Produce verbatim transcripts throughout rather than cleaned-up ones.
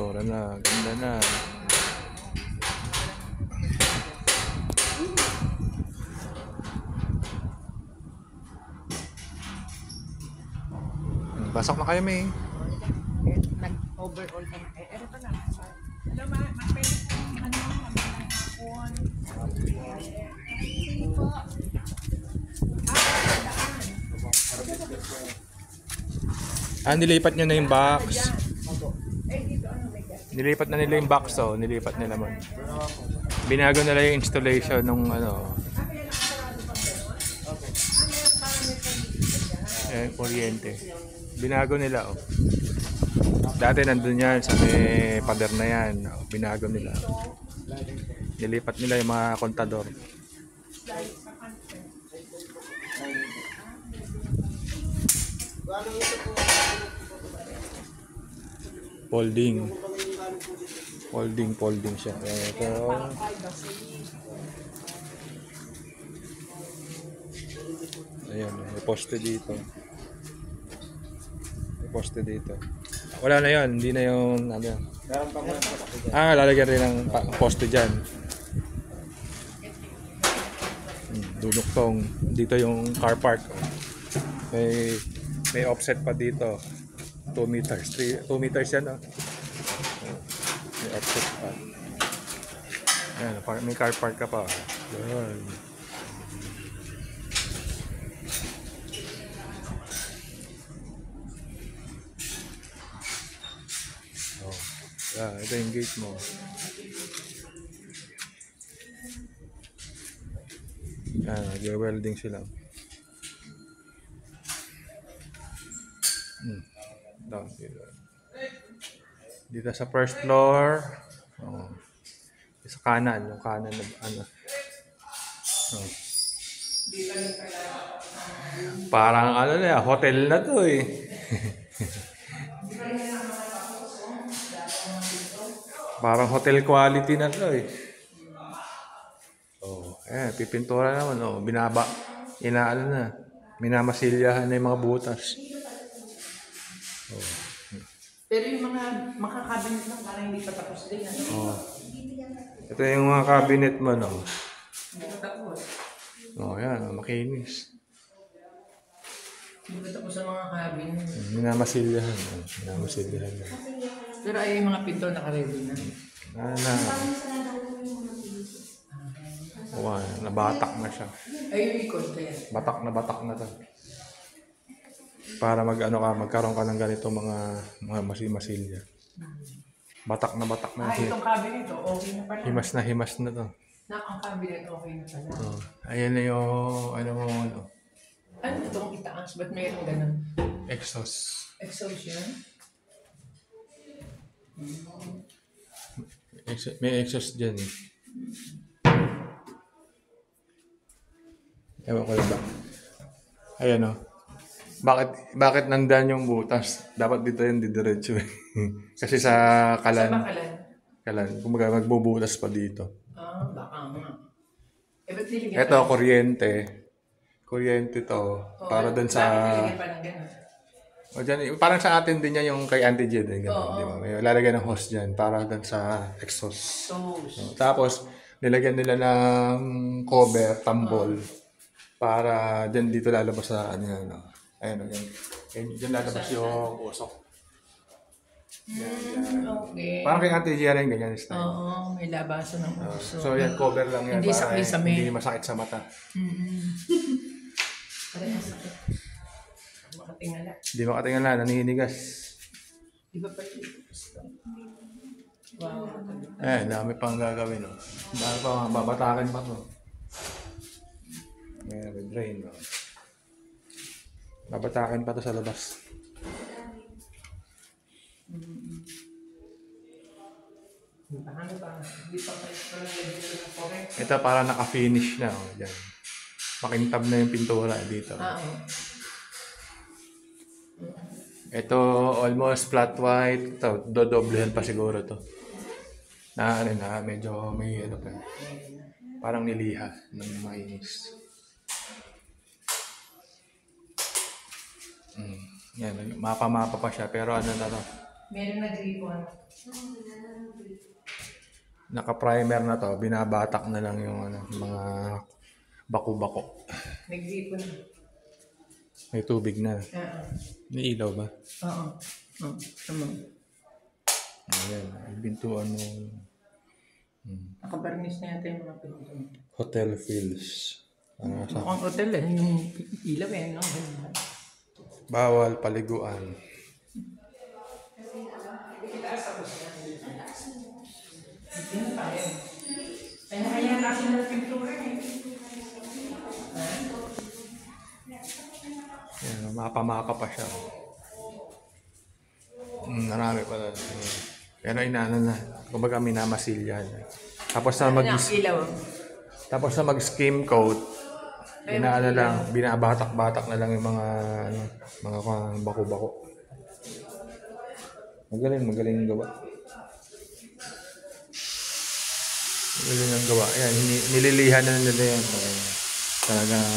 pintura na. Ganda na. Pasok na kayo, May. Nag-overall ka na. Eh, ero pa na. Hello, ma. Ma-pwede po. Ano, hapon. Sige po. Ah, nilipat nyo na yung box. Nilipat na nila yung box, oh. Nilipat nila mo. Binago nila yung installation nung ano. Eh, kuryente. Binago nila, oh. Dati nandun yan sa may pader na yan. Oh, binago nila. Nilipat nila yung mga kontador. Folding. Folding, folding siya. Ito. Ayan, may poste dito. May poste dito. Wala na yun, hindi na yung ano. Ah, lalagyan rin ng poste dyan. Duduktong. Dito yung car park. May, may offset pa dito. two meters. two meters yan, oh. May offset pa. Ayan, may car park ka pa. Ayan. Oh. Yeah, ito yung gate mo. Ayan, nag-welding sila. Hmm. Dito. Dito sa first floor. Oh. Sa kanan, yung kanan na ano. Oh. Parang ano na, hotel na to eh. Parang hotel quality na to eh. Oh, eh pipintura naman, oh, binaba. Inaano na. Minamasilyahan na yung mga butas. Oh. Pero yung mga makakabinet lang parang hindi pa tapos din. Ano? Oh. Ito yung mga cabinet mo, no? Hindi pa tapos. Oh, yan, makinis. Hindi pa tapos ang mga cabinet. Minamasilyahan. Oh. Minamasilyahan na. Pero ay yung mga pinto naka-ready na. Ah, na. Oh, nabatak na siya. Ay yung ikot kaya. Batak na batak na to. Para mag ano ka, magkaroon ka ng ganito mga mga masimasilya. Batak na batak na. Ah, itong cabinet to, okay na pala. Himas na himas na to. Na, ang cabinet okay na pala. Oh, ayan na yung ano mo ano. Ano itong itaas? Ba't mayroong ganun? Exhaust. Exhaust yan? Ex- may exhaust dyan eh. Ewan ko lang ba. Ayan o. Bakit, bakit nandan yung butas? Dapat dito yung didiretso eh. Kasi sa kalan. Sa bakalan? Kalan. Kumbaga magbubutas pa dito. Ah, baka nga. Eh, ba't niligyan Ito, kuryente. Kuryente to. Oh, Para dun sa... Bakit niligyan pa ng ganun? O dyan, parang sa atin din yan yung kay Auntie Jed. Eh, ganun, Oo. di ba? May lalagyan ng hose dyan para dun sa exhaust. So, Tapos, nilagyan nila ng cover, tambol. Para dyan dito lalabas sa ano yan. No? Ayan, o, yan. Ayan, dyan lalabas yung usok. Yan, yan. okay. Parang kay Auntie Jed rin, ganyan style. Oo, may labasan ng uso. So, yan, cover lang yan. Hindi para sakit sa may- Hindi masakit sa mata. Mm-hmm. Parang sakit. Makatingala. Hindi makatingala, naninigas. Di ba pa ito? Wow. Eh, dami pang gagawin, no? Dami pa, babatakin pa to. May drain, no? Babatakin pa to sa labas. Ano ba? Hindi pa pa ito lang yung ng correct. Ito para naka-finish na, oh, dyan. Makintab na yung pintura dito. Ah, oo. Ito, almost flat white. Ito, dodoblehan pa siguro to. Na, ano na, medyo may, ano pa. Parang niliha ng mainis. Mm. Yan, mapa-mapa pa siya. Pero ano na to, Meron na gripon. Naka-primer na to. Binabatak na lang yung ano, mga bako-bako. Nag-gripon na. May tubig na. Oo. May ilaw ba? Oo. Oo. Tama. Ayan. Ibintuan mo. Hmm. Nakabarnis na yata yung mga pinto. Hotel feels. Ano sa Mukhang hotel eh. Yung ilaw eh. No? bawal paliguan. Kaya kaya natin na pintura eh. Ayan, mapa-mapa pa siya. Mm, marami pala. Pero inaano na. Kumbaga minamasilyan. Tapos na mag Ilaw. tapos na mag-skim coat. Inaano lang, binabatak-batak na lang yung mga ano, mga bako-bako. Magaling, magaling yung gawa. Magaling ang gawa. Ayan, hini- nililihan na nila yan. Ayan. Talagang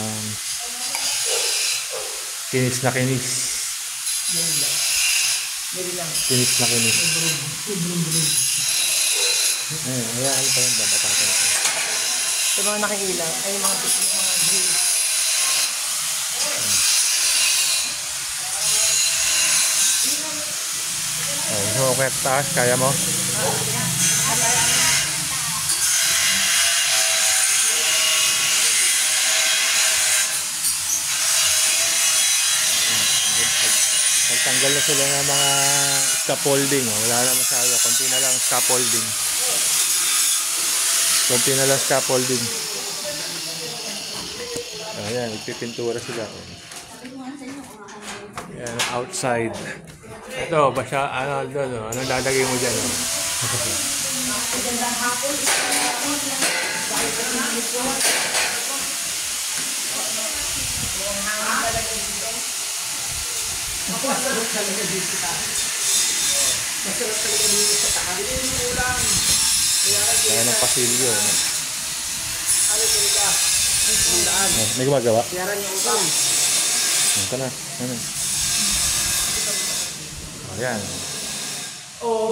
kinis na kinis. Yan lang. Yan lang. Kinis na kinis. Ayan, ayan, ano pa yun ba? Batakan ko. Sa mga nakiilaw, ay mga mga grill. Oh, so, okay, taas, kaya mo? Nagtanggal na sila ng mga scaffolding. Oh. Wala na masyado. Konti na lang scaffolding. Konti na lang scaffolding. Ayan, nagpipintura sila. Ayan, outside. Ito, basta, ano, doon, oh. Anong lalagay mo dyan? Oh? Masarap talaga dito sa taas. Masarap talaga dito sa taas. Kaya ng pasilyo. No? Ano talaga? Oh, may gumagawa? Yaran yung utang. Ito na. Ano? Ayan. Oo.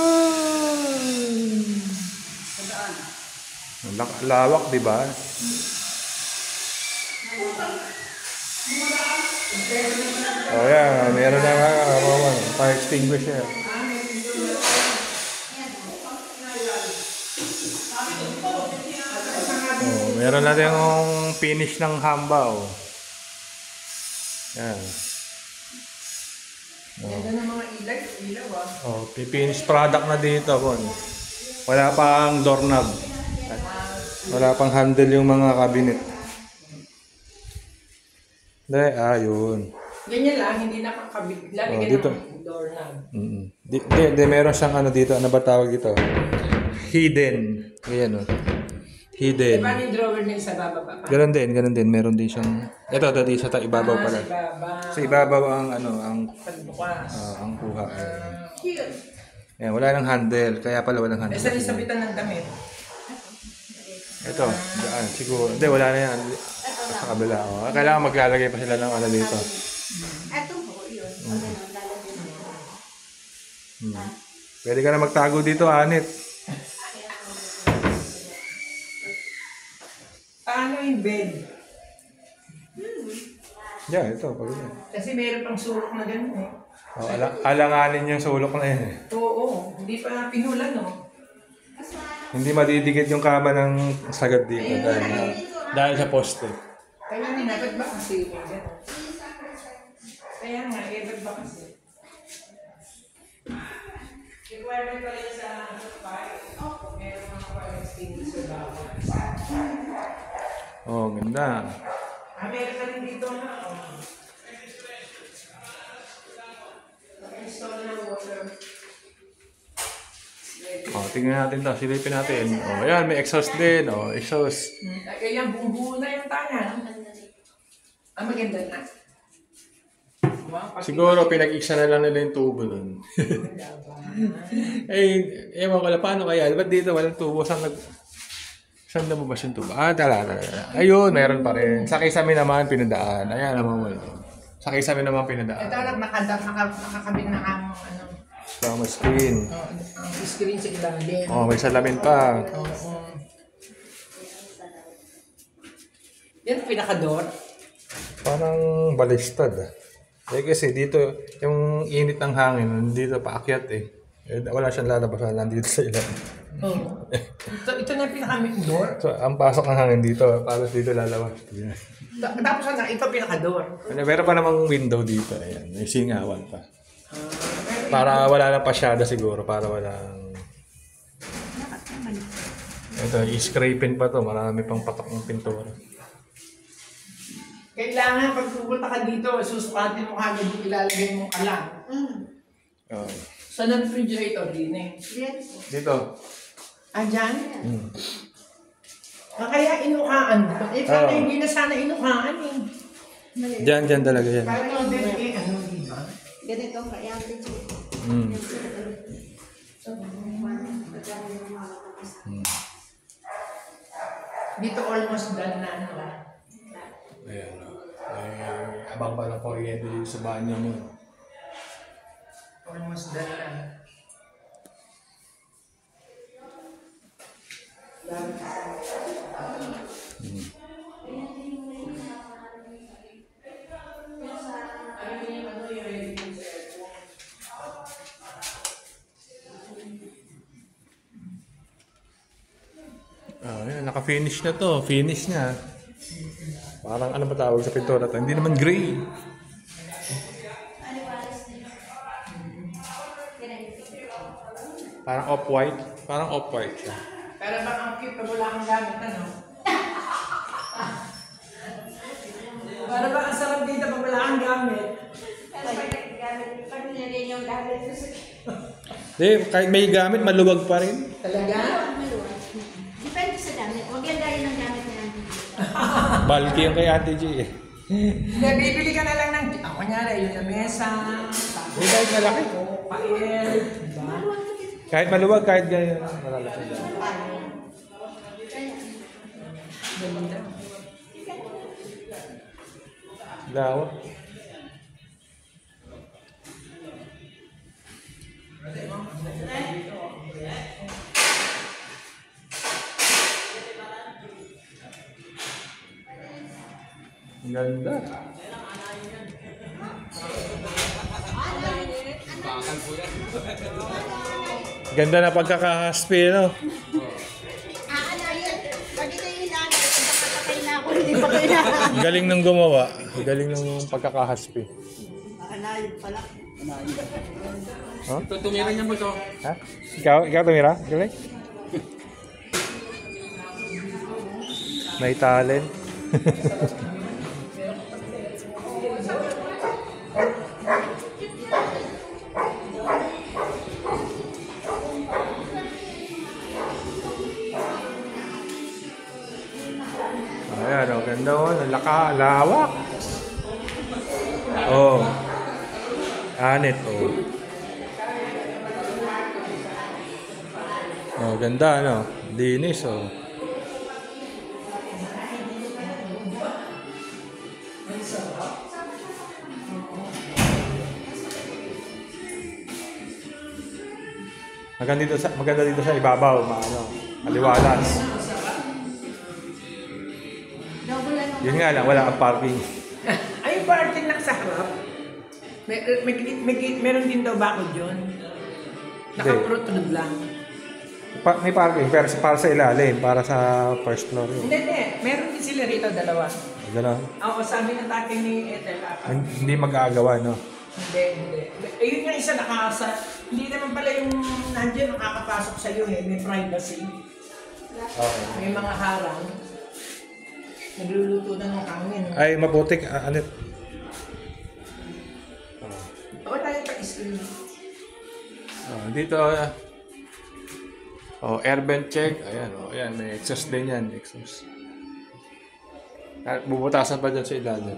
Ang lak- lawak, di ba? Oh, yeah. Meron na nga. Uh, fire extinguisher. Oh, meron na yung finish ng hamba. Oh. Yan. Ganda ng mga ilaw. Ilaw ah. Oh, finish product na dito. Bon. Wala pang doorknob. Wala pang handle yung mga cabinet. Hindi, ah, yun. Ganyan lang, hindi nakakabit. Lagi Oh, ka dito. ng doorknob. Mm-mm. Di, di, di, meron siyang ano dito. Ano ba tawag dito? Hidden. Ayan, oh. Hidden. Paano yung drawer na isa bababa pa? Ganon din, ganon din. Meron din siyang... Ito, ito, di, sa ta- ibabaw pala. Sa ibaba. Sa ibabaw ang, ano, ang, Pagbukas. ah, ang kuha. Cute. Ayan, wala nang handle. Kaya pala walang Eh, handle. saan yung sabitan ng damit? Ito, daan. Siguro. Hindi, wala na yan. Sa kabila. Oh. Kailangan maglalagay pa sila ng ano dito. Ito po, yun. Pag ganun, lalagyan mo. Hmm. Pwede ka na magtago dito, Anit. Paano yung bed? Yeah, ito. Pag yan. Kasi meron pang sulok na ganun eh. Oh, ala- alanganin yung sulok na yan. eh. Oo, hindi pa pinulan no? Hindi madidikit yung kama ng sagad dito. Dahil, dahil sa poste. Kaya nga, ba't ba kasi may ganun? Kaya nga, eh, ba't ba kasi? Requirement pala yun sa fire. Meron mga fire extinguisher bawal. Oh, ganda. Ah, meron na rin dito na. Oh. Install ng water. Oh, tingnan natin to. Silipin natin. Oh, ayan, may exhaust din. Oh, exhaust. Hmm. Kaya buong-buo na yung tanan. Ah, maganda na. Wow, pati- Siguro pinag-iksa na lang nila yung tubo dun. eh, ewan ko lang, paano kaya? Ba't dito walang tubo? Saan nag... Saan lumabas yung tubo? Ah, tala, tala, tala. Ayun, meron pa rin. Sa kisame naman, pinadaan. Ayan naman wala. Sa kisame naman Ito pinadaan. lang, nakada, naka, nakakabit na ang ano. Kasama screen. Oh, ang screen sa ilalim. Oh, may salamin pa. Oo. Yan ang pinaka-door. Parang balistad. ah. Eh kasi dito, yung init ng hangin, dito paakyat eh. eh wala siyang lalabasan, nandito sa ilalim. Oo. Ito, ito na yung pinaka-main door. So, ang pasok ng hangin dito, tapos dito lalabas. Yeah. Ta- Tapos ano, ito pinaka-door. Ano, meron pa namang window dito. Ayan, may singawan pa. Ah, pero Para wala lang pasyada siguro, para walang... Ito, i-scraping pa to, marami pang patak ng pintura. kailangan pag pupunta ka dito, susukatin mo kagad yung ilalagay mong alam. Mm. Oh. Sa non-refrigerator din eh. Yes. Dito. Ah, dyan? Hmm. Ah, kaya inukaan dito. Eh, sana Oo. hindi na sana inukaan eh. Diyan, diyan talaga yan. Parang hindi eh, ano, di ba? Ganito ang kaya din. Hmm. Dito almost done na ano. Ayan. Ay, abang pa ng kuryente dito sa banyo mo. Almost done na. Ah, ayan, naka-finish na to. Finish na. Parang ano ba tawag sa pintura to? Hindi naman gray. Parang off-white. Parang off-white siya. Pero baka ang cute na wala kang gamit, ano? Para ba ang sarap dito pag wala kang gamit? Pero pag gamit, pag nilagay yung gamit ko sa... Di, kahit may gamit, maluwag pa rin. Talaga? Maluwag. Depende sa gamit. Huwag yan gaya ng gamit na natin. Bulky yung kay Ate G eh. Hindi, bibili ka na lang ng... Ako kunyari, yung na mesa, Di, kahit malaki. o pael, diba? Kahit maluwag, kahit ganyan. Malalaki lang. Ganda. Lawak. Ang ganda. Ganda na pagkakahaspi, no? Ah, ano yun? Pag ito yung hinanay, pagkakatay na ako, hindi pa kailangan. Galing nung gumawa. Galing nung pagkakahaspi. Analib pala. Huh? Ito, tumira niya mo ito. Ha? Ikaw, ikaw tumira? Galing? May talent. Ayan, oh, ganda oh. Laka, lawak. Oh. Anit, oh. Oh, ganda, ano? Linis, oh. Maganda dito sa maganda dito sa ibabaw, maano, maliwalas. Double ano. Yun nga lang, wala kang parking. Ay, yung parking lang sa harap. May, may, may, may, meron din daw bakod yun. Nakaprotod lang. Pa, may parking, pero sa- para sa ilalim, para sa first floor yun. Hindi, hindi. Meron din sila rito, dalawa. Gano'n. Oo, sabi ng tatay ni Ethel. ah, Hindi mag-aagawa, no? Hindi, hindi. Eh, yun yung isa nakasa. Hindi naman pala yung nandiyan nakakapasok sa iyo eh. May privacy. Okay. May mga harang. Nagluluto na ng hangin. Ay, mabuti. Ah, ano? Oo, tayo pa-screen. Oh, dito, ah. oh, air vent check. Ayan, oh, ayan, may exhaust din yan, exhaust. At bubutasan pa dyan sa ilalim.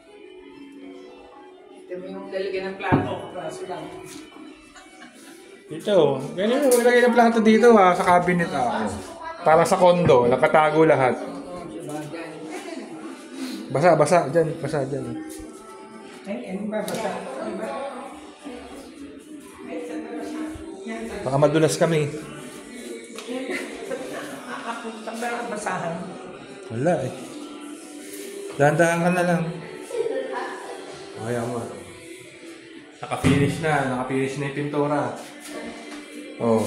Ito mo yung lalagyan ng plato. Kaso lang. Dito, ganyan mo, ilagay ng plato dito ha, sa cabinet ah. Para sa kondo, nakatago lahat. Oo, sabagay. Basa, basa, dyan, basa dyan. Ay, ano ba? Basta. Ano ba? Baka madulas kami. Ako, tanda basahan. Wala eh. Dahan-dahan ka na lang. Kaya mo. Naka-finish na. Naka-finish na yung pintura. Oh.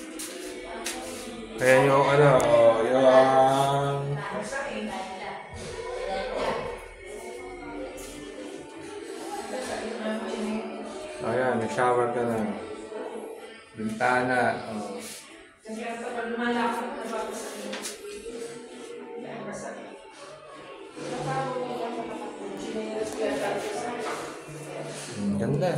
Kaya yung ano, oh, yung... Ayan, may shower ka na. Bintana. Oh. Hmm, ganda.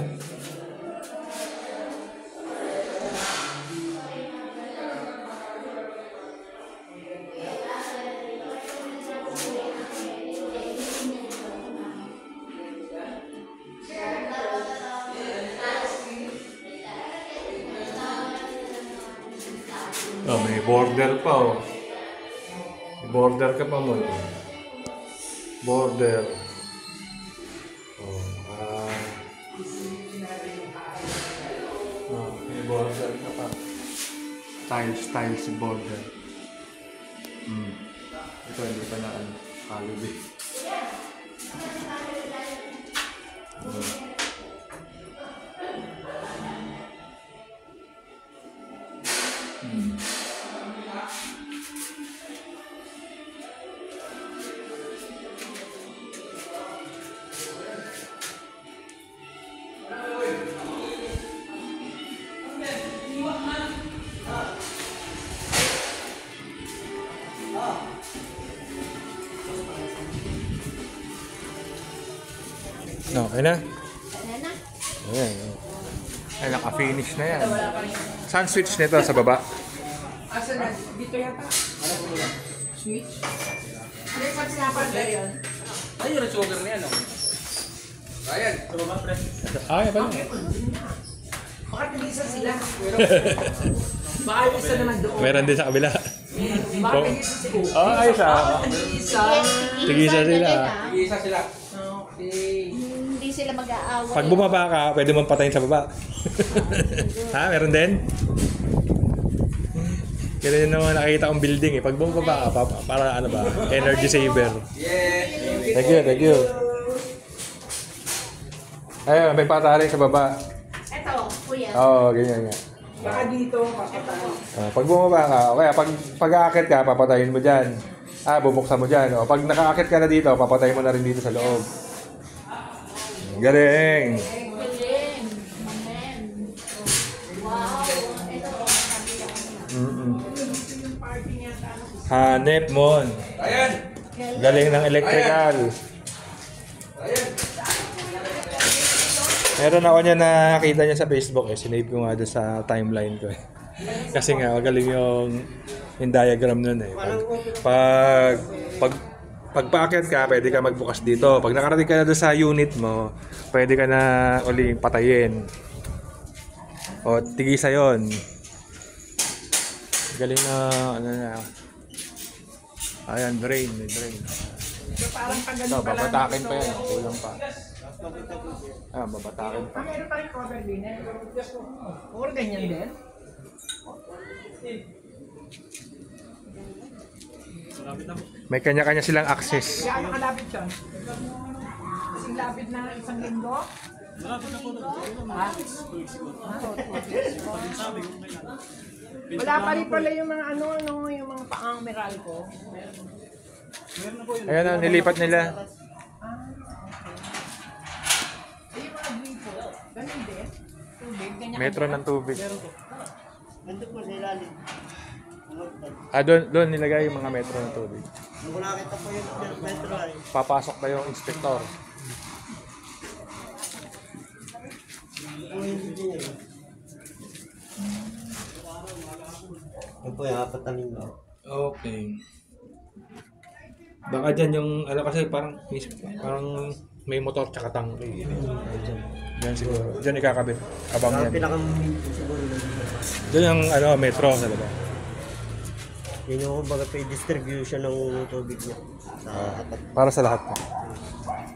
Oh, may border pa oh. May border ka pa mo. Border. Oh, ah. Oh, may border ka pa. Tiles, tiles border. Hmm. Ito hindi pa na ano, kalubi. Oh. Hmm. No, okay na? Ano na? Ayan. Ay, naka-finish na yan. Saan switch nito? Sa baba? Asa na? Dito yata. Switch? Ano yung pagsinapan na yun? Ay, yung sugar na yan, oh. Ayan, tumama, pre. Ah, yan pala. Baka tigisa sila. Baka yung isa naman doon. Meron din sa kabila. Baka tigisa sila. Oh, ayos ah. Baka tigisa. Tigisa sila. Iisa sila. Okay. Hindi sila mag-aaway. Pag bumaba ka, pwede mong patayin sa baba. Ha? Meron din? Ganun yung naman nakikita kong building eh. Pag bumaba ka, pa- para ano ba? Energy saver. Yeah. Thank you, thank you. Ayun, may pataling sa baba. Ito, kuya. Oo, oh, ganyan nga. Baka dito, papatay. Ah, pag bumaba ka, o kaya pag pag-aakit ka, papatayin mo dyan. Ah, bubuksan mo dyan. O, pag nakaakit ka na dito, papatayin mo na rin dito sa loob. Galing! Galing. Amen. Wow. Ito, Mm-mm. Hanep mon. Ayan. Galing ng electrical. Ayan. Meron ako niya nakita niya sa Facebook eh. Sinave ko nga doon sa timeline ko eh. Kasi nga, magaling yung, yung diagram nun eh. Pag, pag, pag pagpaakyat ka, pwede ka magbukas dito. Pag nakarating ka na doon sa unit mo, pwede ka na uling patayin. O, tigisa yun. Galing na, ano na. Ayan, drain, may drain. So parang pag Ito, ganun pala. babatakin pa yan. Kulang pa. Ah, babatakin pa. Ah, meron pa rin cover din eh. Or ganyan din. May kanya-kanya silang access. Gaano kalapit siya? Kasing lapit na isang linggo? Malapit na po na. Ha? Wala pa rin pala yung mga ano, ano, yung mga paang meral ko. Ayan na, nilipat nila. Ah, okay. Eh, yung mga gripo, ganun din. Tubig, ganyan. Metro ng tubig. Nandun po sa ilalim. Ah, doon, doon nilagay yung mga metro ng tubig. Nung nakita po yung metro ay, Papasok na yung inspector. kung hindi din yun. Yun po yung apat na linggo. Okay. Baka dyan yung, ano kasi parang, parang may motor tsaka tangke. Diyan siguro. Diyan ikakabit. Abang Ang yan. pinakang siguro na dito. Diyan yung ano, metro sa baba. Yun yung kumbaga pa yung distribution ng tubig niya. Sa apat. Para sa lahat.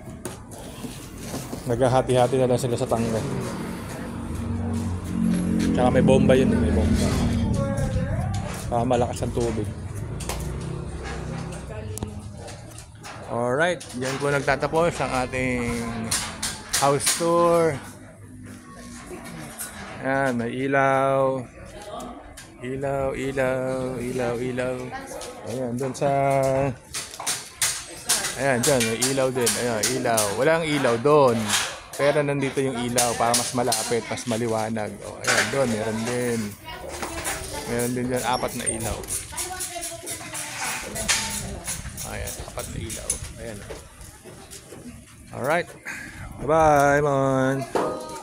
Naghahati-hati na lang sila sa tangke. Tsaka may bomba yun, may bomba. Para malakas ang tubig. Alright, diyan po nagtatapos ang ating house tour. Ayan, may ilaw. Ilaw, ilaw, ilaw, ilaw. Ayan, doon sa... Ayan, dyan, may ilaw din. Ayan, ilaw. Walang ilaw doon. Pero nandito yung ilaw para mas malapit, mas maliwanag. O, ayan, doon, meron din. Meron din dyan, apat na ilaw. Ayan, apat na ilaw. Ayan. Alright. Bye-bye, man.